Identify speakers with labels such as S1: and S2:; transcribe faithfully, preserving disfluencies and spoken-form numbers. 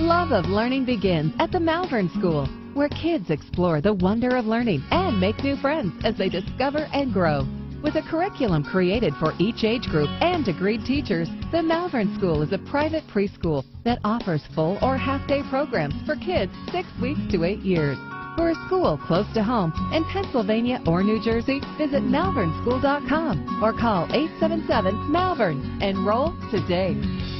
S1: love of learning begins at the Malvern School, where kids explore the wonder of learning and make new friends as they discover and grow. With a curriculum created for each age group and degreed teachers, the Malvern School is a private preschool that offers full or half-day programs for kids six weeks to eight years. For a school close to home in Pennsylvania or New Jersey, visit malvern school dot com or call eight seven seven Malvern. Enroll today.